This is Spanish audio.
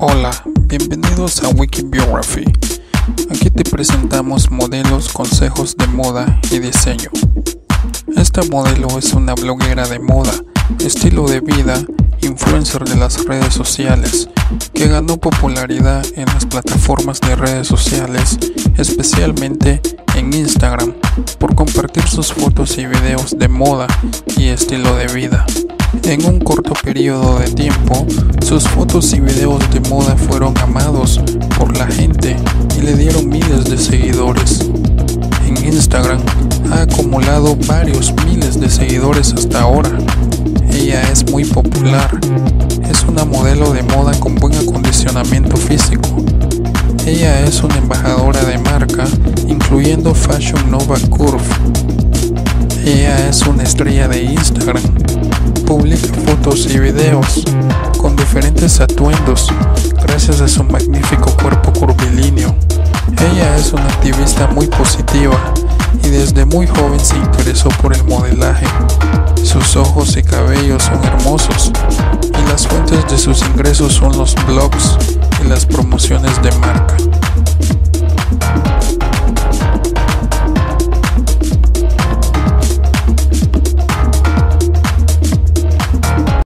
Hola, bienvenidos a Wikibiography. Aquí te presentamos modelos, consejos de moda y diseño. Esta modelo es una bloguera de moda, estilo de vida, influencer de las redes sociales, que ganó popularidad en las plataformas de redes sociales, especialmente en Instagram, por compartir sus fotos y videos de moda y estilo de vida. En un corto periodo de tiempo, sus fotos y videos de moda fueron amados por la gente y le dieron miles de seguidores. En Instagram ha acumulado varios miles de seguidores hasta ahora. Ella es muy popular. Es una modelo de moda con buen acondicionamiento físico. Ella es una embajadora de marca, incluyendo Fashion Nova Curve. Ella es una estrella de Instagram. Publica fotos y videos con diferentes atuendos gracias a su magnífico cuerpo curvilíneo. Ella es una activista muy positiva y desde muy joven se interesó por el modelaje. Sus ojos y cabellos son hermosos y las fuentes de sus ingresos son los blogs y las promociones de marca.